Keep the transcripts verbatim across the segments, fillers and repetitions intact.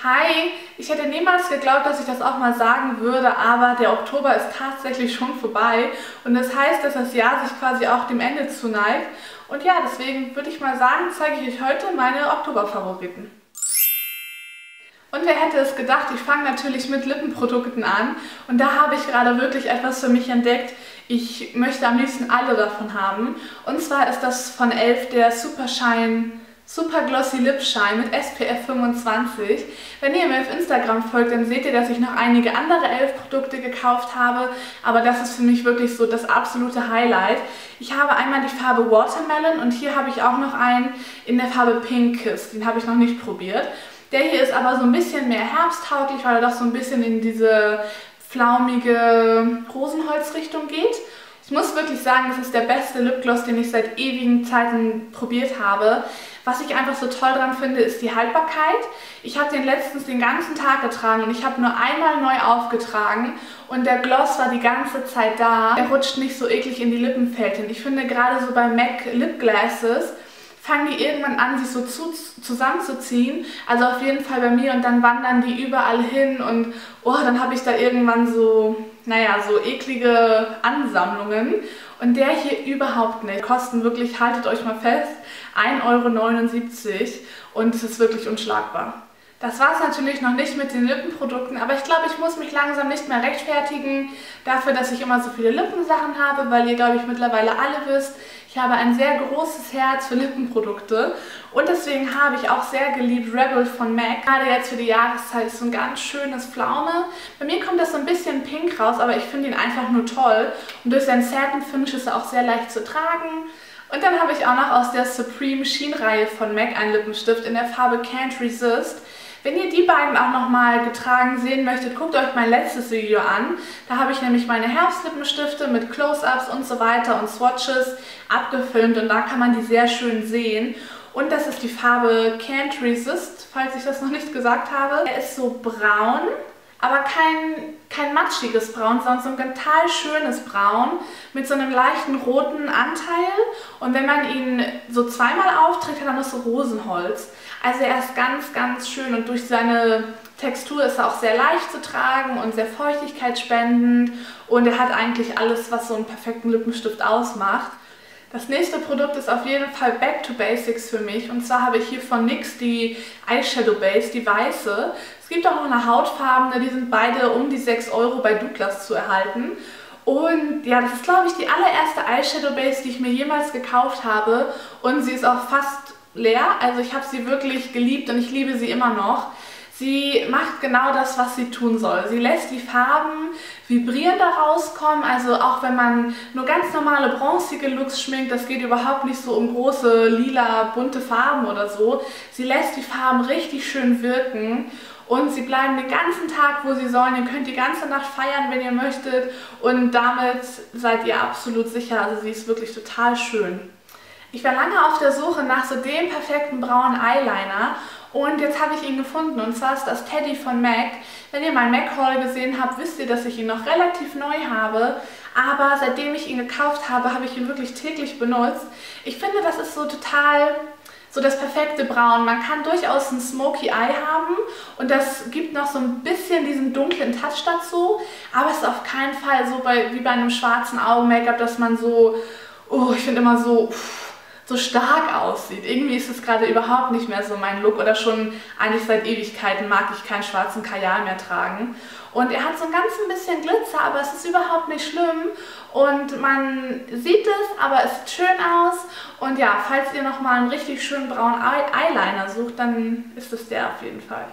Hi, ich hätte niemals geglaubt, dass ich das auch mal sagen würde, aber der Oktober ist tatsächlich schon vorbei und das heißt, dass das Jahr sich quasi auch dem Ende zuneigt. Und ja, deswegen würde ich mal sagen, zeige ich euch heute meine Oktoberfavoriten. Und wer hätte es gedacht, ich fange natürlich mit Lippenprodukten an und da habe ich gerade wirklich etwas für mich entdeckt. Ich möchte am liebsten alle davon haben und zwar ist das von e l f der Super Shine Super Glossy Lip Shine mit S P F fünfundzwanzig. Wenn ihr mir auf Instagram folgt, dann seht ihr, dass ich noch einige andere e l f Produkte gekauft habe, aber das ist für mich wirklich so das absolute Highlight. Ich habe einmal die Farbe Watermelon und hier habe ich auch noch einen in der Farbe Pink Kiss, den habe ich noch nicht probiert. Der hier ist aber so ein bisschen mehr herbsttauglich, weil er doch so ein bisschen in diese flaumige Rosenholzrichtung geht. Ich muss wirklich sagen, das ist der beste Lipgloss, den ich seit ewigen Zeiten probiert habe. Was ich einfach so toll dran finde, ist die Haltbarkeit. Ich habe den letztens den ganzen Tag getragen und ich habe nur einmal neu aufgetragen und der Gloss war die ganze Zeit da. Er rutscht nicht so eklig in die Lippenfältchen. Ich finde gerade so bei MAC Lip Glasses fangen die irgendwann an, sich so zu, zusammenzuziehen. Also auf jeden Fall bei mir und dann wandern die überall hin und oh, dann habe ich da irgendwann so, naja, so eklige Ansammlungen. Und der hier überhaupt nicht. Die kosten wirklich, haltet euch mal fest, ein Euro neunundsiebzig und es ist wirklich unschlagbar. Das war es natürlich noch nicht mit den Lippenprodukten, aber ich glaube, ich muss mich langsam nicht mehr rechtfertigen dafür, dass ich immer so viele Lippensachen habe, weil ihr, glaube ich, mittlerweile alle wisst, ich habe ein sehr großes Herz für Lippenprodukte und deswegen habe ich auch sehr geliebt Rebel von MAC. Gerade jetzt für die Jahreszeit ist so ein ganz schönes Pflaume. Bei mir kommt das so ein bisschen pink raus, aber ich finde ihn einfach nur toll und durch seinen Satin Finish ist er auch sehr leicht zu tragen. Und dann habe ich auch noch aus der Supreme Sheen-Reihe von MAC einen Lippenstift in der Farbe Can't Resist. Wenn ihr die beiden auch nochmal getragen sehen möchtet, guckt euch mein letztes Video an. Da habe ich nämlich meine Herbstlippenstifte mit Close-Ups und so weiter und Swatches abgefilmt und da kann man die sehr schön sehen. Und das ist die Farbe Can't Resist, falls ich das noch nicht gesagt habe. Er ist so braun, aber kein, kein matschiges Braun, sondern so ein total schönes Braun mit so einem leichten roten Anteil. Und wenn man ihn so zweimal aufträgt, hat er noch so Rosenholz. Also er ist ganz, ganz schön und durch seine Textur ist er auch sehr leicht zu tragen und sehr feuchtigkeitsspendend. Und er hat eigentlich alles, was so einen perfekten Lippenstift ausmacht. Das nächste Produkt ist auf jeden Fall Back to Basics für mich. Und zwar habe ich hier von NYX die Eyeshadow Base, die weiße. Es gibt auch noch eine hautfarbene, die sind beide um die sechs Euro bei Douglas zu erhalten. Und ja, das ist, glaube ich, die allererste Eyeshadow Base, die ich mir jemals gekauft habe. Und sie ist auch fast leer. Also ich habe sie wirklich geliebt und ich liebe sie immer noch. Sie macht genau das, was sie tun soll. Sie lässt die Farben vibrierender rauskommen, also auch wenn man nur ganz normale bronzige Looks schminkt, das geht überhaupt nicht so um große lila, bunte Farben oder so. Sie lässt die Farben richtig schön wirken und sie bleiben den ganzen Tag, wo sie sollen. Ihr könnt die ganze Nacht feiern, wenn ihr möchtet und damit seid ihr absolut sicher. Also sie ist wirklich total schön. Ich war lange auf der Suche nach so dem perfekten braunen Eyeliner und jetzt habe ich ihn gefunden und zwar ist das Teddy von MAC. Wenn ihr mein MAC Haul gesehen habt, wisst ihr, dass ich ihn noch relativ neu habe, aber seitdem ich ihn gekauft habe, habe ich ihn wirklich täglich benutzt. Ich finde, das ist so total so das perfekte Braun. Man kann durchaus ein Smoky Eye haben und das gibt noch so ein bisschen diesen dunklen Touch dazu, aber es ist auf keinen Fall so bei, wie bei einem schwarzen Augen-Make-up, dass man so, oh, ich finde immer so, so stark aussieht. Irgendwie ist es gerade überhaupt nicht mehr so mein Look oder schon eigentlich seit Ewigkeiten mag ich keinen schwarzen Kajal mehr tragen. Und er hat so ein ganz ein bisschen Glitzer, aber es ist überhaupt nicht schlimm und man sieht es, aber es sieht schön aus. Und ja, falls ihr nochmal einen richtig schönen braunen Eyeliner sucht, dann ist es der auf jeden Fall.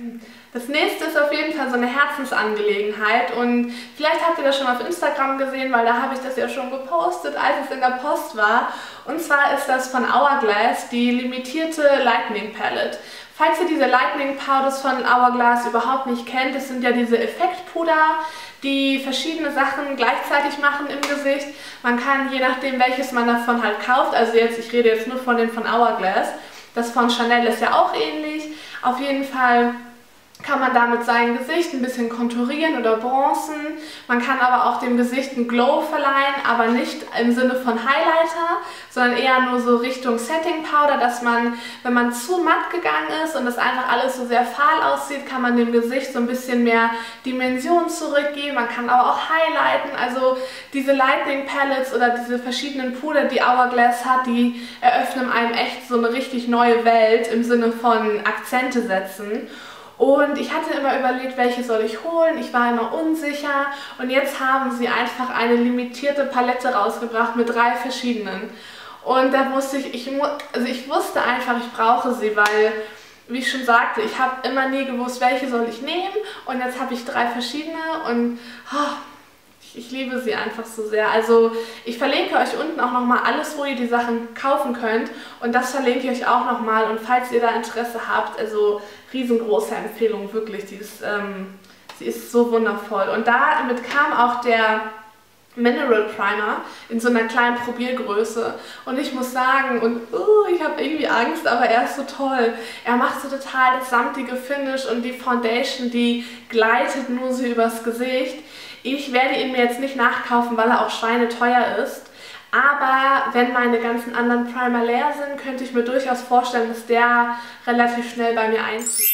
Das nächste ist auf jeden Fall so eine Herzensangelegenheit und vielleicht habt ihr das schon auf Instagram gesehen, weil da habe ich das ja schon gepostet, als es in der Post war. Und zwar ist das von Hourglass die limitierte Lightning Palette. Falls ihr diese Lightning Powders von Hourglass überhaupt nicht kennt, das sind ja diese Effektpuder, die verschiedene Sachen gleichzeitig machen im Gesicht. Man kann, je nachdem welches man davon halt kauft, also jetzt, ich rede jetzt nur von den von Hourglass, das von Chanel ist ja auch ähnlich. Auf jeden Fall kann man damit sein Gesicht ein bisschen konturieren oder bronzen. Man kann aber auch dem Gesicht einen Glow verleihen, aber nicht im Sinne von Highlighter, sondern eher nur so Richtung Setting Powder, dass man, wenn man zu matt gegangen ist und das einfach alles so sehr fahl aussieht, kann man dem Gesicht so ein bisschen mehr Dimension zurückgeben. Man kann aber auch highlighten. Also diese Lightning Palettes oder diese verschiedenen Puder, die Hourglass hat, die eröffnen einem echt so eine richtig neue Welt im Sinne von Akzente setzen. Und ich hatte immer überlegt, welche soll ich holen. Ich war immer unsicher und jetzt haben sie einfach eine limitierte Palette rausgebracht mit drei verschiedenen. Und da musste ich, ich, also ich wusste einfach, ich brauche sie, weil, wie ich schon sagte, ich habe immer nie gewusst, welche soll ich nehmen. Und jetzt habe ich drei verschiedene und oh, ich liebe sie einfach so sehr. Also ich verlinke euch unten auch nochmal alles, wo ihr die Sachen kaufen könnt. Und das verlinke ich euch auch nochmal. Und falls ihr da Interesse habt, also riesengroße Empfehlung, wirklich. Die ist, ähm, sie ist so wundervoll. Und damit kam auch der Mineral Primer in so einer kleinen Probiergröße. Und ich muss sagen, und uh, ich habe irgendwie Angst, aber er ist so toll. Er macht so total das samtige Finish und die Foundation, die gleitet nur so übers Gesicht. Ich werde ihn mir jetzt nicht nachkaufen, weil er auch schweineteuer ist. Aber wenn meine ganzen anderen Primer leer sind, könnte ich mir durchaus vorstellen, dass der relativ schnell bei mir einzieht.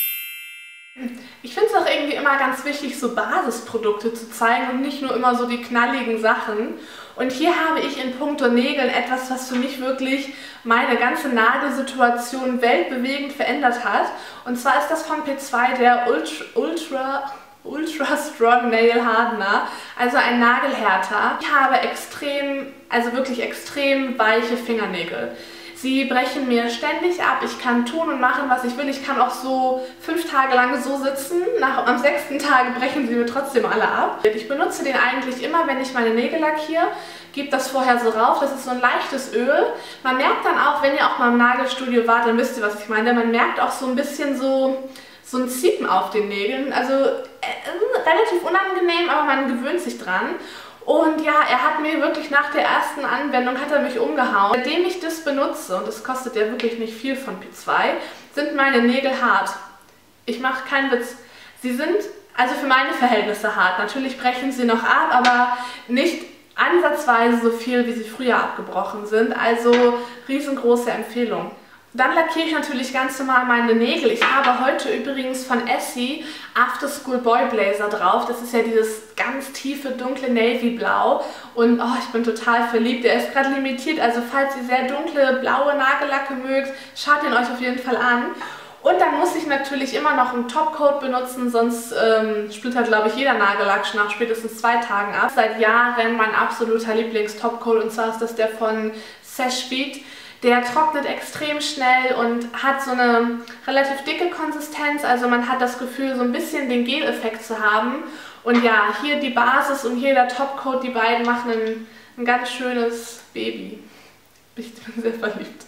Ich finde es auch irgendwie immer ganz wichtig, so Basisprodukte zu zeigen und nicht nur immer so die knalligen Sachen. Und hier habe ich in puncto Nägeln etwas, was für mich wirklich meine ganze Nagelsituation weltbewegend verändert hat. Und zwar ist das von P zwei der Ultra... Ultra Ultra Strong Nail Hardener, also ein Nagelhärter. Ich habe extrem, also wirklich extrem weiche Fingernägel. Sie brechen mir ständig ab, ich kann tun und machen, was ich will. Ich kann auch so fünf Tage lang so sitzen, nach, am sechsten Tag brechen sie mir trotzdem alle ab. Ich benutze den eigentlich immer, wenn ich meine Nägel lackiere, gebe das vorher so rauf, das ist so ein leichtes Öl. Man merkt dann auch, wenn ihr auch mal im Nagelstudio wart, dann wisst ihr, was ich meine. Man merkt auch so ein bisschen so... so ein Ziepen auf den Nägeln, also äh, relativ unangenehm, aber man gewöhnt sich dran. Und ja, er hat mir wirklich nach der ersten Anwendung, hat er mich umgehauen. Seitdem ich das benutze, und das kostet ja wirklich nicht viel von P zwei, sind meine Nägel hart. Ich mache keinen Witz. Sie sind also für meine Verhältnisse hart. Natürlich brechen sie noch ab, aber nicht ansatzweise so viel, wie sie früher abgebrochen sind. Also riesengroße Empfehlung. Dann lackiere ich natürlich ganz normal meine Nägel. Ich habe heute übrigens von Essie After School Boy Blazer drauf. Das ist ja dieses ganz tiefe, dunkle Navy Blau. Und oh, ich bin total verliebt. Der ist gerade limitiert, also falls ihr sehr dunkle, blaue Nagellacke mögt, schaut ihn euch auf jeden Fall an. Und dann muss ich natürlich immer noch einen Topcoat benutzen, sonst ähm, splittert, glaube ich, jeder Nagellack schon nach spätestens zwei Tagen ab. Seit Jahren mein absoluter Lieblings-Topcoat, und zwar ist das der von Seche Vite. Der trocknet extrem schnell und hat so eine relativ dicke Konsistenz, also man hat das Gefühl, so ein bisschen den Gel-Effekt zu haben. Und ja, hier die Basis und hier der Topcoat, die beiden machen ein, ein ganz schönes Baby. Ich bin sehr verliebt.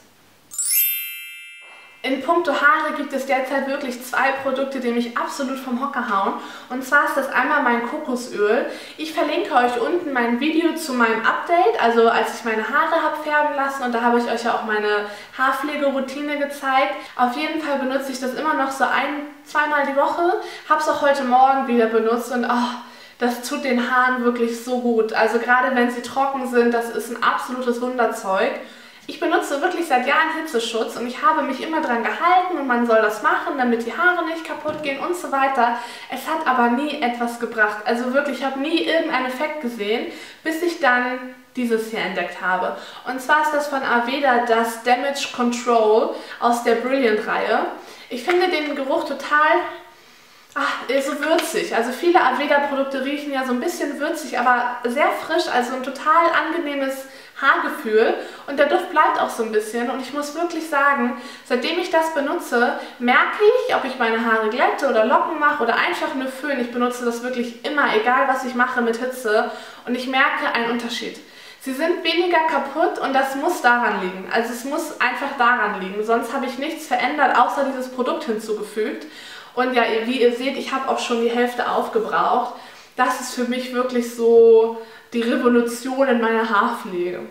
In puncto Haare gibt es derzeit wirklich zwei Produkte, die mich absolut vom Hocker hauen. Und zwar ist das einmal mein Kokosöl. Ich verlinke euch unten mein Video zu meinem Update, also als ich meine Haare habe färben lassen. Und da habe ich euch ja auch meine Haarpflegeroutine gezeigt. Auf jeden Fall benutze ich das immer noch so ein-, zweimal die Woche. Habe es auch heute Morgen wieder benutzt und oh, das tut den Haaren wirklich so gut. Also gerade wenn sie trocken sind, das ist ein absolutes Wunderzeug. Ich benutze wirklich seit Jahren Hitzeschutz und ich habe mich immer dran gehalten und man soll das machen, damit die Haare nicht kaputt gehen und so weiter. Es hat aber nie etwas gebracht. Also wirklich, ich habe nie irgendeinen Effekt gesehen, bis ich dann dieses hier entdeckt habe. Und zwar ist das von Aveda das Damage Control aus der Brilliant-Reihe. Ich finde den Geruch total... Ach, so würzig. Also viele Aveda-Produkte riechen ja so ein bisschen würzig, aber sehr frisch, also ein total angenehmes Haargefühl. Und der Duft bleibt auch so ein bisschen. Und ich muss wirklich sagen, seitdem ich das benutze, merke ich, ob ich meine Haare glätte oder Locken mache oder einfach nur föhn. Ich benutze das wirklich immer, egal was ich mache mit Hitze. Und ich merke einen Unterschied. Sie sind weniger kaputt und das muss daran liegen. Also es muss einfach daran liegen. Sonst habe ich nichts verändert, außer dieses Produkt hinzugefügt. Und ja, wie ihr seht, ich habe auch schon die Hälfte aufgebraucht. Das ist für mich wirklich so die Revolution in meiner Haarpflege.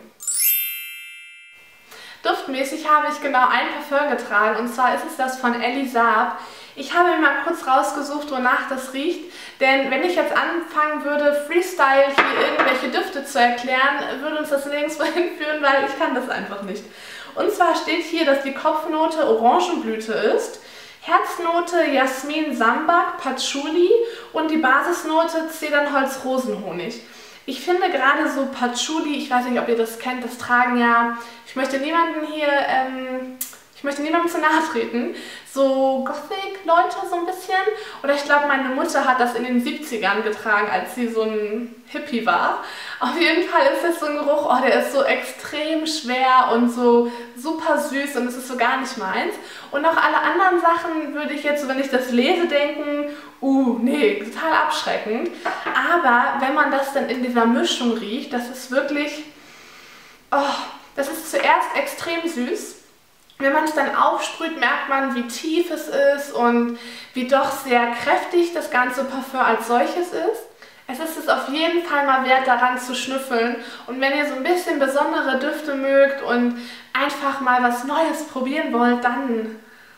Duftmäßig habe ich genau ein Parfum getragen, und zwar ist es das von Elie Saab Ich habe mir mal kurz rausgesucht, wonach das riecht, denn wenn ich jetzt anfangen würde, Freestyle hier irgendwelche Düfte zu erklären, würde uns das nirgendwo hinführen, weil ich kann das einfach nicht. Und zwar steht hier, dass die Kopfnote Orangenblüte ist, Herznote Jasmin, Sambac, Patchouli und die Basisnote Zedernholz, Rosenhonig. Ich finde gerade so Patchouli, ich weiß nicht, ob ihr das kennt, das tragen ja, ich möchte niemanden hier, ähm, ich möchte niemandem zu nahe treten, so Gothic-Leute so ein bisschen. Oder ich glaube, meine Mutter hat das in den siebzigern getragen, als sie so ein Hippie war. Auf jeden Fall ist das so ein Geruch, oh, der ist so extrem schwer und so super süß und es ist so gar nicht meins. Und auch alle anderen Sachen würde ich jetzt, wenn ich das lese, denken, uh, nee, total abschreckend. Aber wenn man das dann in dieser Mischung riecht, das ist wirklich, oh, das ist zuerst extrem süß. Wenn man es dann aufsprüht, merkt man, wie tief es ist und wie doch sehr kräftig das ganze Parfum als solches ist. Es ist es auf jeden Fall mal wert, daran zu schnüffeln. Und wenn ihr so ein bisschen besondere Düfte mögt und einfach mal was Neues probieren wollt, dann...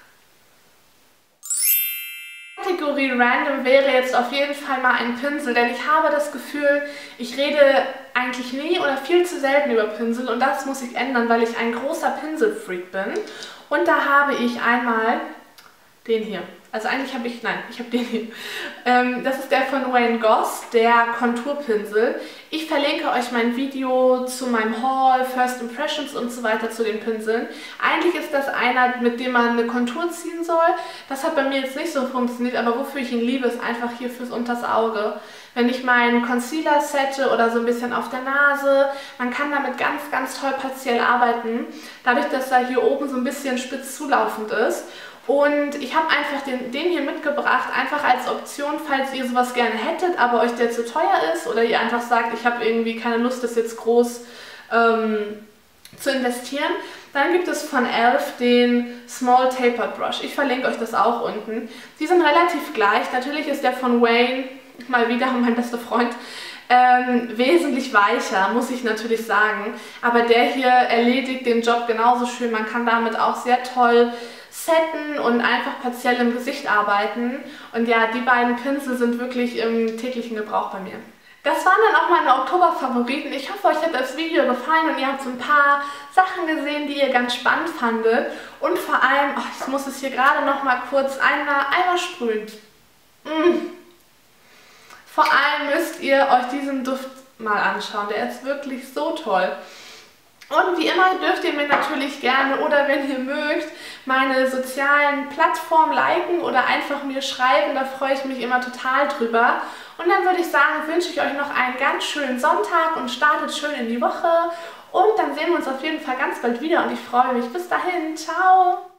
Kategorie Random wäre jetzt auf jeden Fall mal ein Pinsel, denn ich habe das Gefühl, ich rede eigentlich nie oder viel zu selten über Pinsel und das muss ich ändern, weil ich ein großer Pinselfreak bin. Und da habe ich einmal den hier. Also eigentlich habe ich, nein, ich habe den hier. Ähm, das ist der von Wayne Goss, der Konturpinsel. Ich verlinke euch mein Video zu meinem Haul, First Impressions und so weiter zu den Pinseln. Eigentlich ist das einer, mit dem man eine Kontur ziehen soll. Das hat bei mir jetzt nicht so funktioniert, aber wofür ich ihn liebe, ist einfach hier fürs unters Auge. Wenn ich meinen Concealer sette oder so ein bisschen auf der Nase, man kann damit ganz, ganz toll partiell arbeiten. Dadurch, dass er hier oben so ein bisschen spitz zulaufend ist. Und ich habe einfach den, den hier mitgebracht, einfach als Option, falls ihr sowas gerne hättet, aber euch der zu teuer ist oder ihr einfach sagt, ich habe irgendwie keine Lust, das jetzt groß ähm, zu investieren. Dann gibt es von e l f den Small Tapered Brush. Ich verlinke euch das auch unten. Die sind relativ gleich. Natürlich ist der von Wayne, mal wieder mein bester Freund, ähm, wesentlich weicher, muss ich natürlich sagen. Aber der hier erledigt den Job genauso schön. Man kann damit auch sehr toll setten und einfach partiell im Gesicht arbeiten. Und ja, die beiden Pinsel sind wirklich im täglichen Gebrauch bei mir. Das waren dann auch meine Oktober-Favoriten. Ich hoffe, euch hat das Video gefallen und ihr habt so ein paar Sachen gesehen, die ihr ganz spannend fandet. Und vor allem, oh, ich muss es hier gerade noch mal kurz einmal, einmal sprühen. Mmh. Vor allem müsst ihr euch diesen Duft mal anschauen. Der ist wirklich so toll. Und wie immer dürft ihr mir natürlich gerne oder wenn ihr mögt, meine sozialen Plattformen liken oder einfach mir schreiben. Da freue ich mich immer total drüber. Und dann würde ich sagen, wünsche ich euch noch einen ganz schönen Sonntag und startet schön in die Woche. Und dann sehen wir uns auf jeden Fall ganz bald wieder und ich freue mich. Bis dahin, ciao!